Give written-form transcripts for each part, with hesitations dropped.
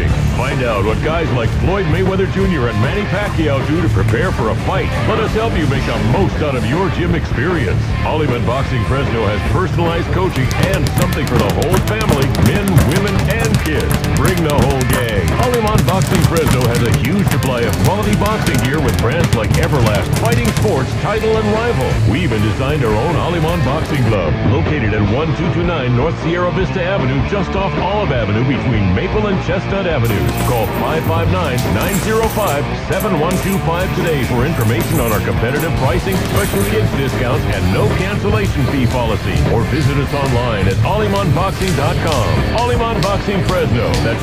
Find out what guys like Floyd Mayweather Jr. and Manny Pacquiao do to prepare for a fight. Let us help you make the most out of your gym experience. Aleman Boxing Fresno has personalized coaching and something for the whole family, men, women, and kids. Bring the whole gang. Aleman Boxing Fresno has a huge supply of quality boxing gear with brands like Everlast, Fighting Sports, Title, and Rival. We even designed our own Aleman Boxing Glove, located at 1229 North Sierra Vista Avenue, just off Olive Avenue between Maple and Chestnut Avenues. Call 559-905-7125 today for information on our competitive pricing, special kids discounts, and no cancellation fee policy. Or visit us online at AlemanBoxing.com. Aleman Boxing Fresno. That's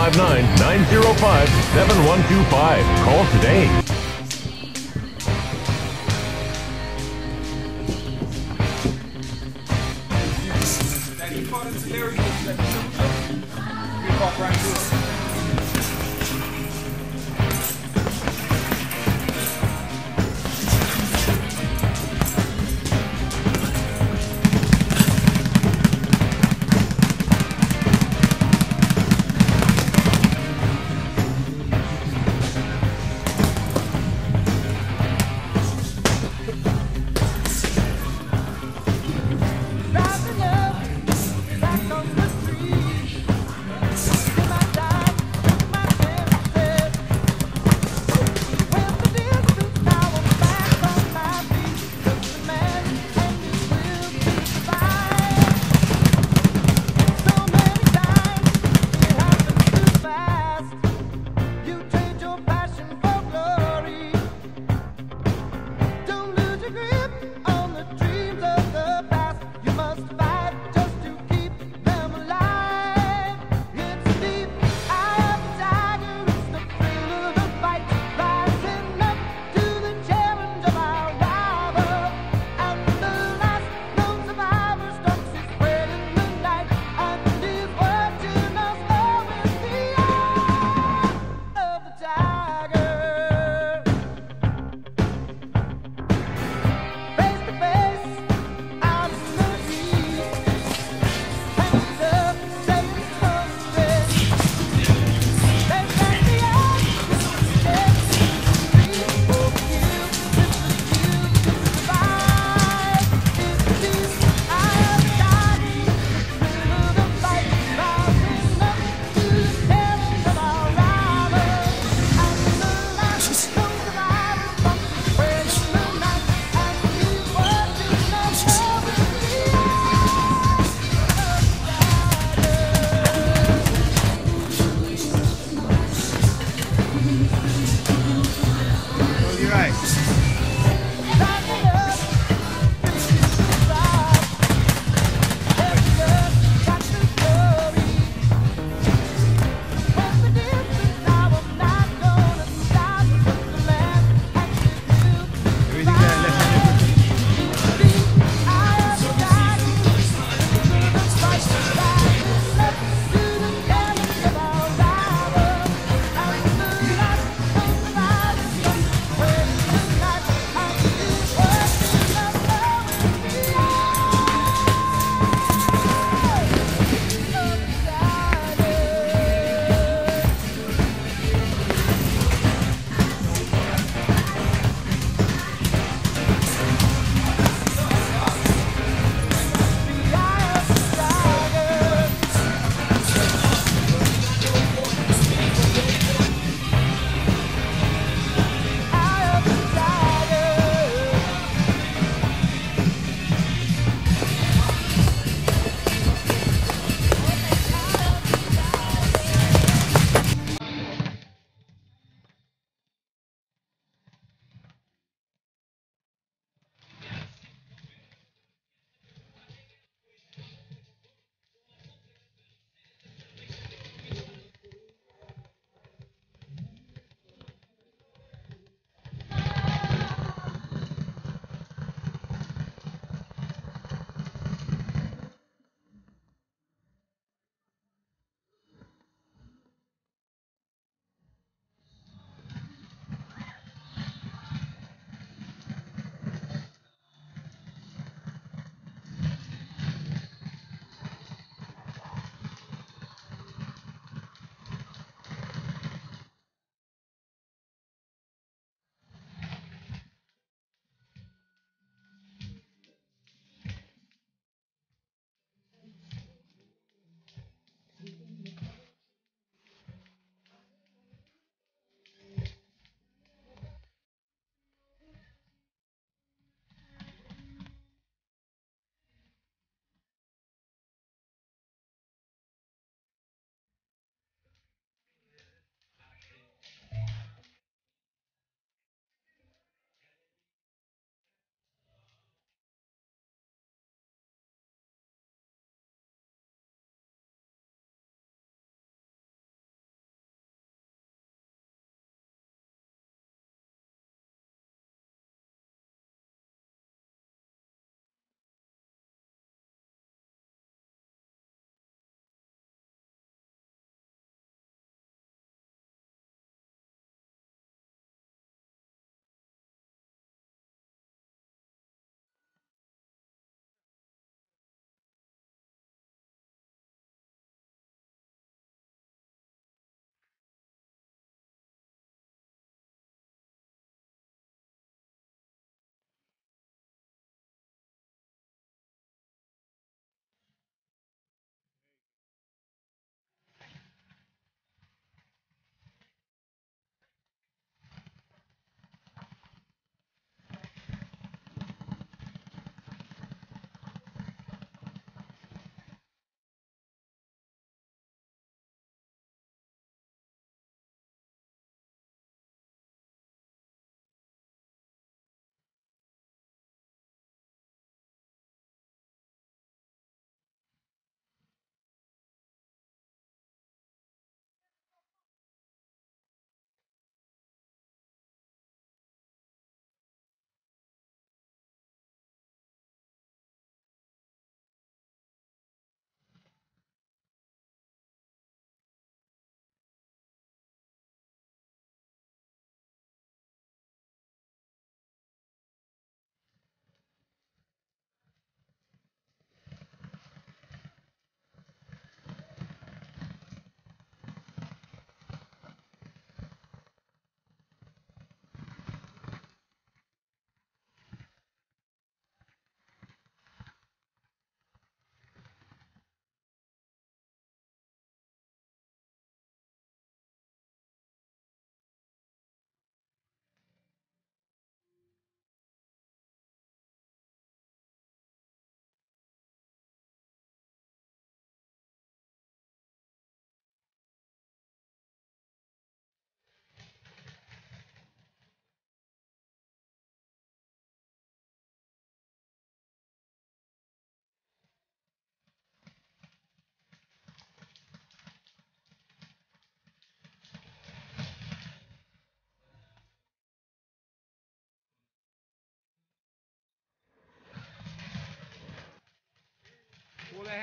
559-905-7125. Call today. Driving up, back on the street, see my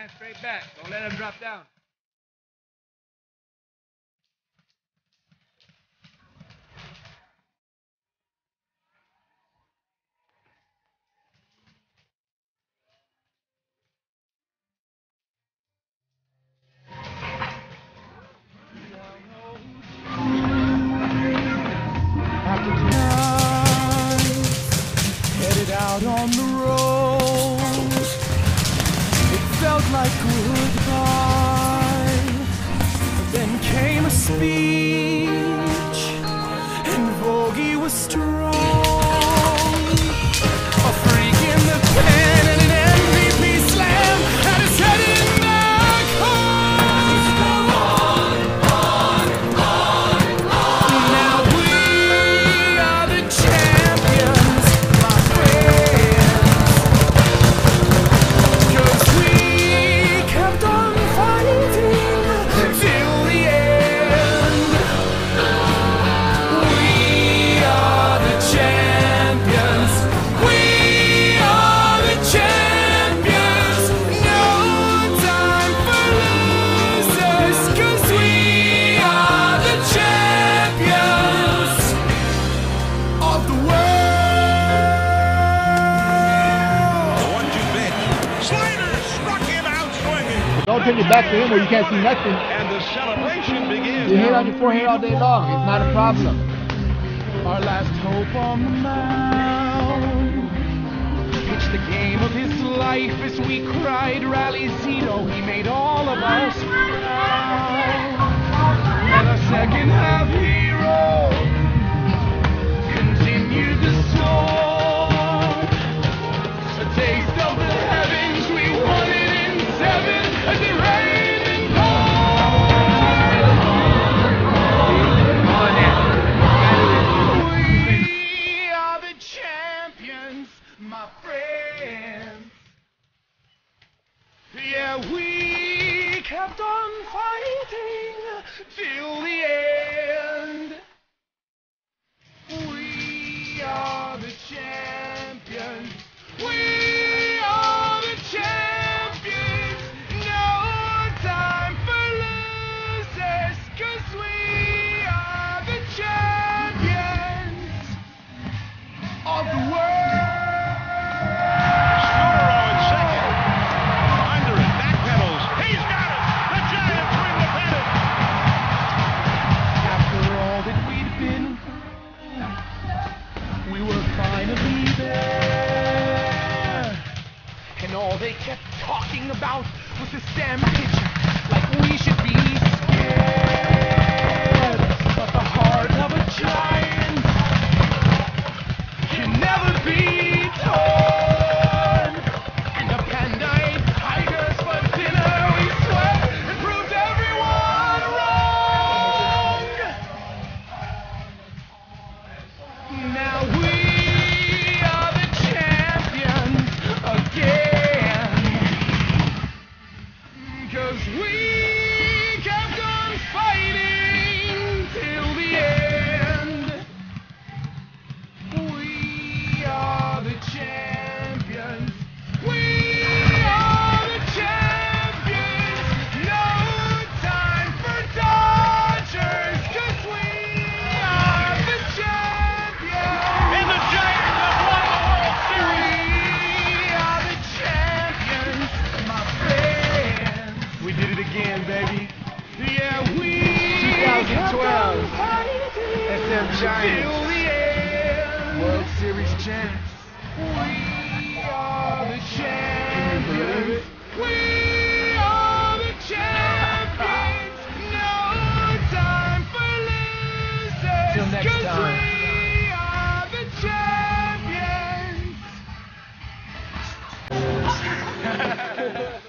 Stand straight back. Don't let him drop down. Headed out on the road, it felt like goodbye. But then came a speech, and Vogie was strong. A freak in the pen and an MVP slam had us heading back home. Now we are the champions, my friends, 'cause we kept on fighting till the end. We are the champions. We are the champions. No time for losers, 'cause we are the champions of the world. 1-2 pitch. Slider struck him out swinging. Don't turn your back to him or you can't see nothing. And the celebration begins. You hit on your forehead all day long. It's not a problem. Our last hope on the mound. Pitched the game of his life as we cried Rally Zito. He made all of us proud. And our second half hero continued to soar. A taste of the heavens, we won it in 7 as it rained and We are the champions, my friends. Yeah, we kept on fighting till the end. We are the champions. We are the champions. No time for losers, 'cause we are the champions of the world. Scutaro in second. Under it. Back pedals. He's got it. The Giants win the pennant. After all that we'd been through, we were finally there. And all they kept talking about was the Sam pitcher, like we should be scared. But the heart of a giant can never be torn. And the panda ate tigers for dinner, we swear, and proved everyone wrong. Now we are the champions again, 'cause we kept on fighting till the end. We are the champions. We are the champions. No time for dodgers, 'cause we are the champions. And the Giants have won the World Series. We are the champions, my friends. We did it again, baby. Yeah, we 2012 kept on fighting SM till Giants. the end. World Series champs. We are the believe champions. it? We are the champions. No time for losers. Till next 'cause time. we are the champions.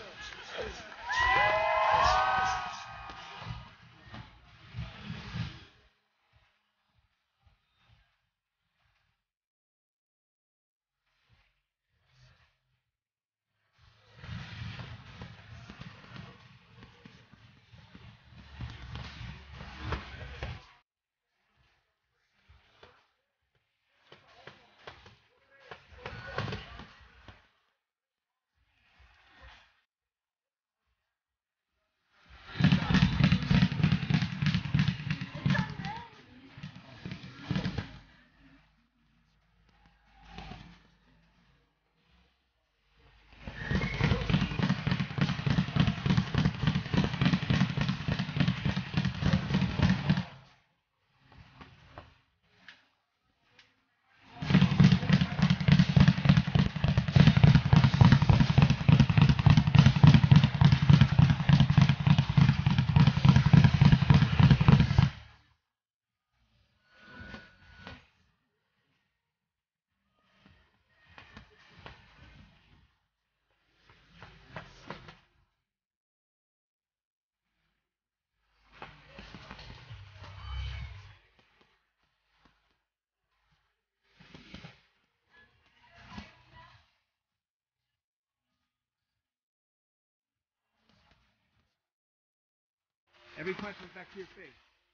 Every punch was back to your face.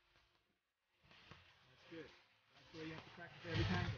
That's good. That's the way you have to practice every time.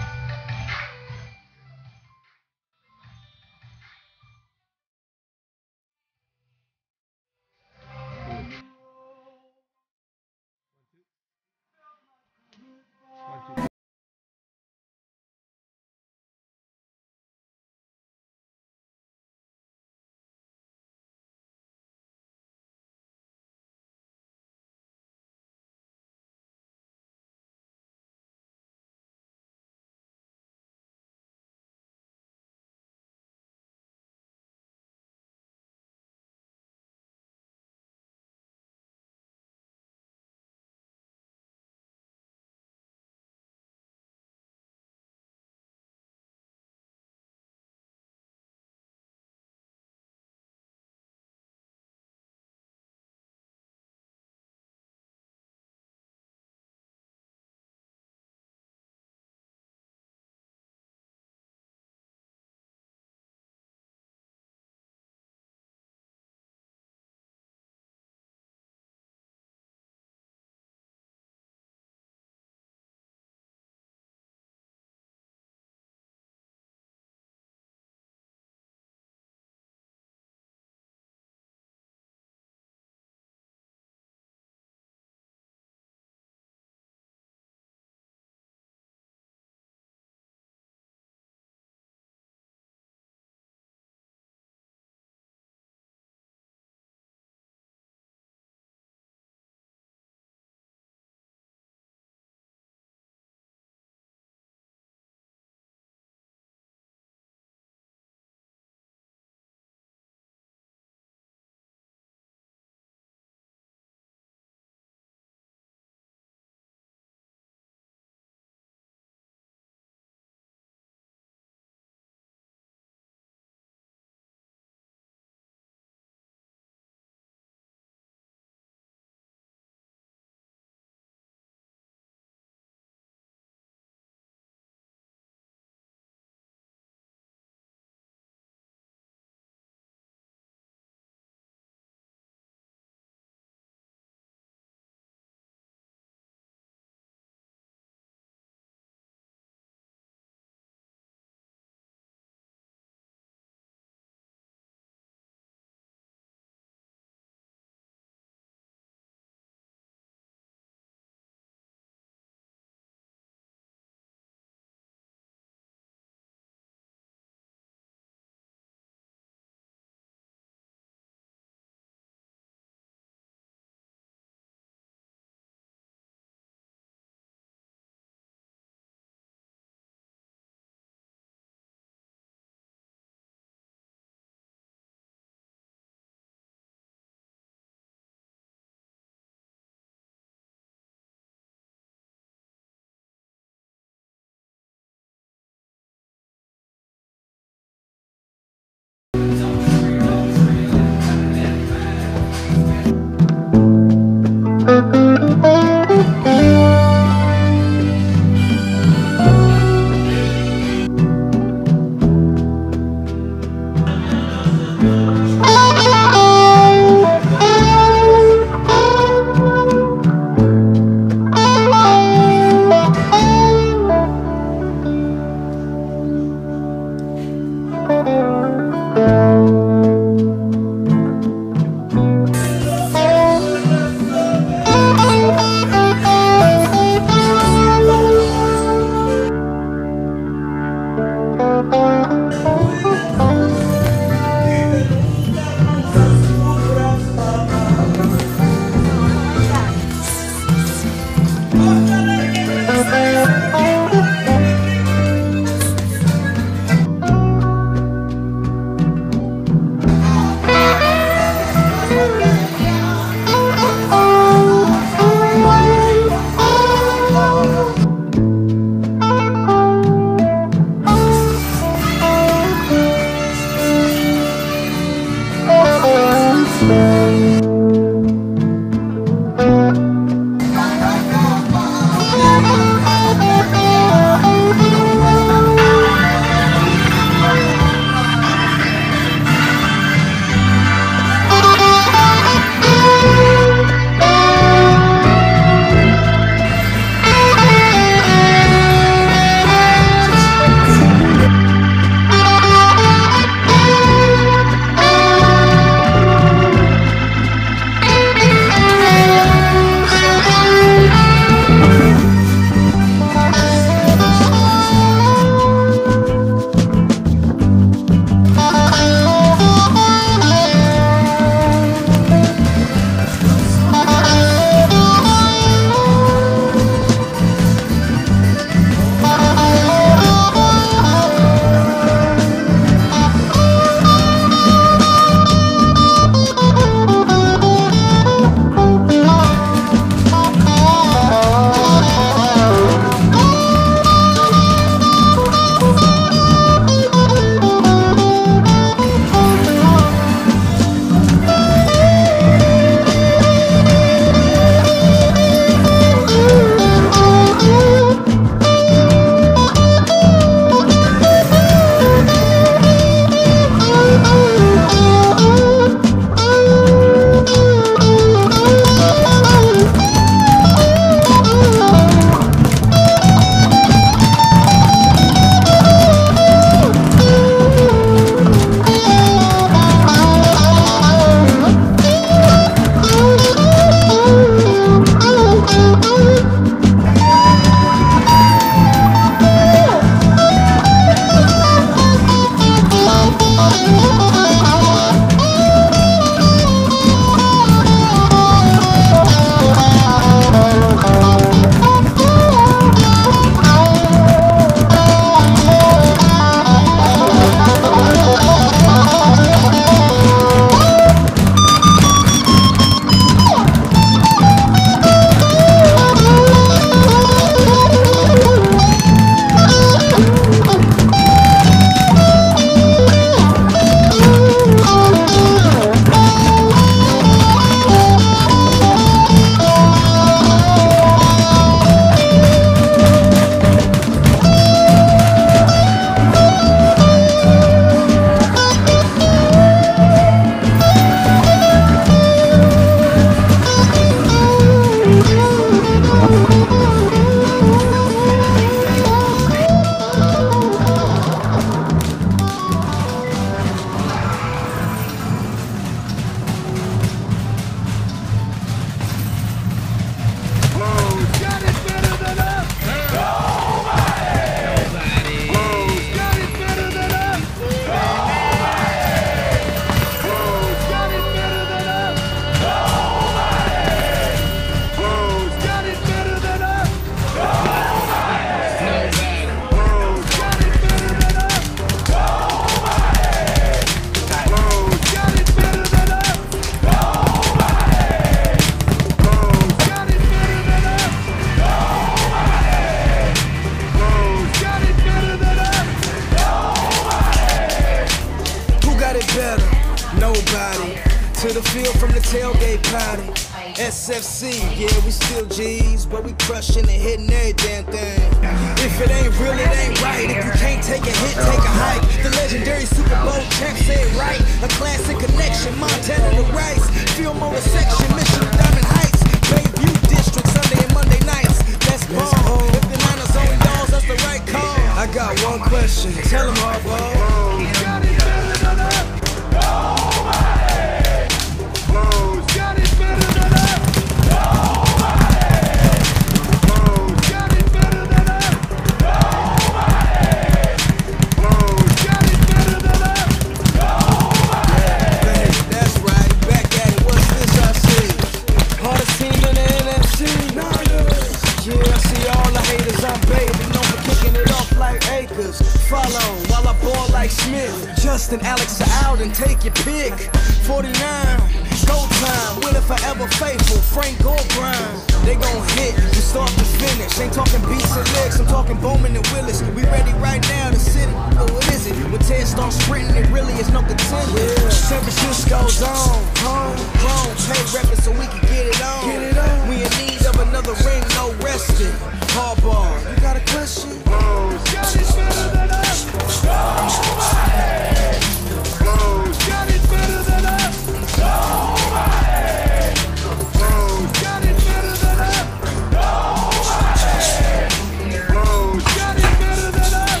to the field from the tailgate party. SFC, yeah, we still G's, but we crushing and hitting every damn thing. If it ain't real, it ain't right. If you can't take a hit, take a hike. The legendary Super Bowl champ said right. A classic connection, Montana to Rice. Field motor section, mission to Diamond Heights. Bayview District, Sunday and Monday nights. Let's ball. If the Niners own dolls, that's the right call. I got one question, tell them hardball. Who's got it better than us? Nobody. Who's got it better than us? Nobody. Who's got it better than us? Nobody. Who's got it better than us? Nobody. That's right, back at it. What's this I see? Hardest team in the NFC. Yeah, I see all the haters, I'm baby, known for kicking it off like acres. Follow while I ball like Smith. Justin, Alex, or Alden, take your pick. 49, go time, winner forever faithful. Frank Goldbrine, they gon' hit from start to finish. Ain't talking beats and licks, I'm talking Bowman and Willis. We ready right now to sit. Oh, what is it? When Ted starts sprinting, it really is no contender. San Francisco's on, homegrown, pay records so we can get it on. We in need of another ring, no resting. Hardball, you got a question? Who's got it better than us? Nobody. Who's got it better than us? Nobody. Who's got it better than us? Nobody. Who's got it better than us?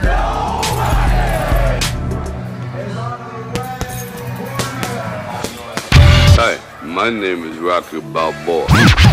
Nobody. Hi, my name is Rocky Balboa.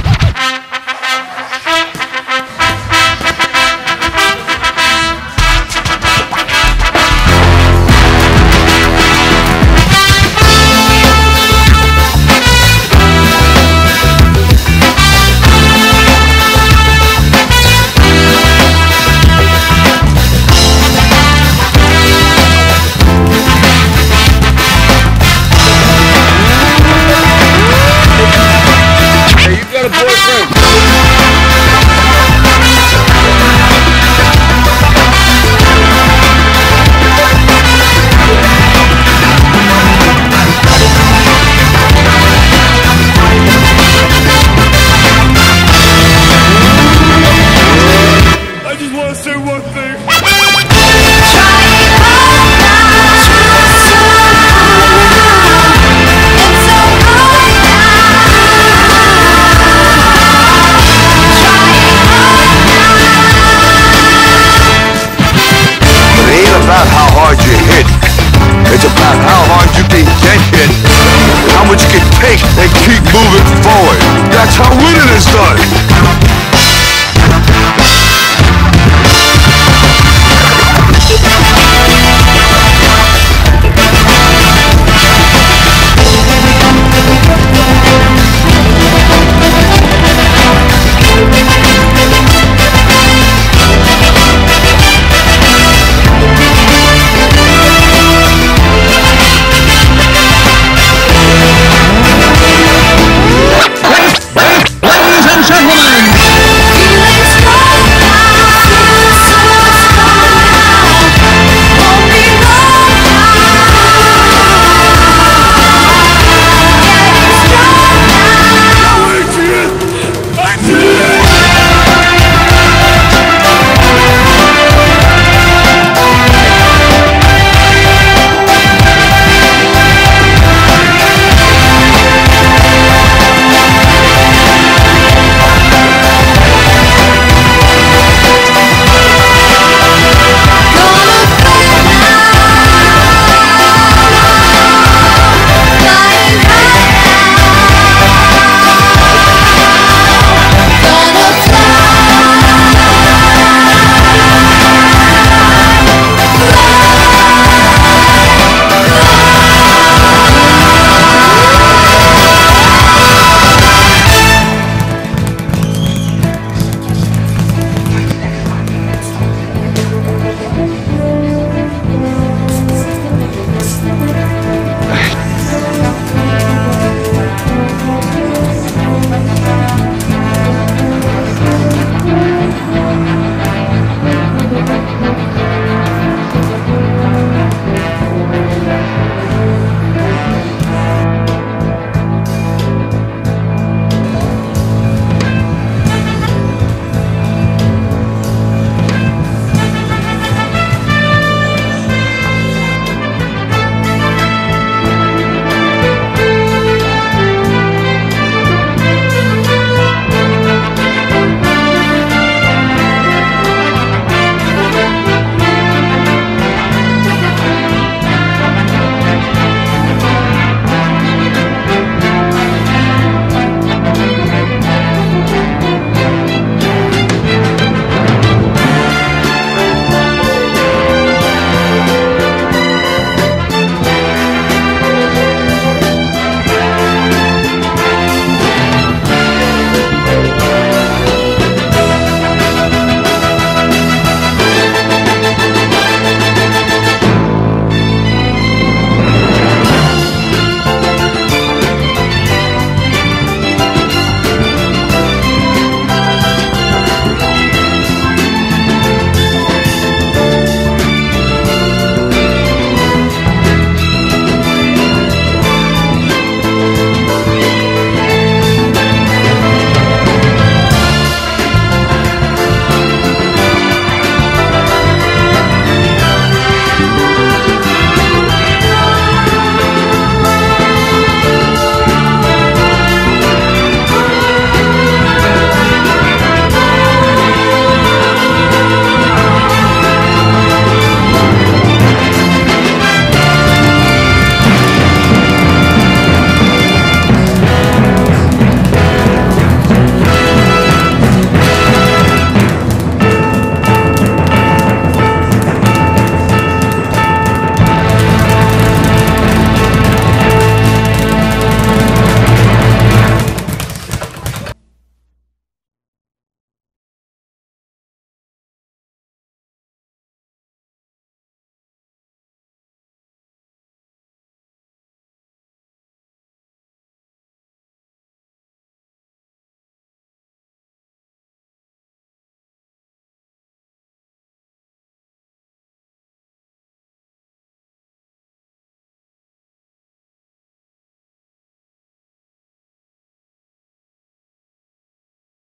It's about how hard you can get hit, how much you can take and keep moving forward. That's how winning is done.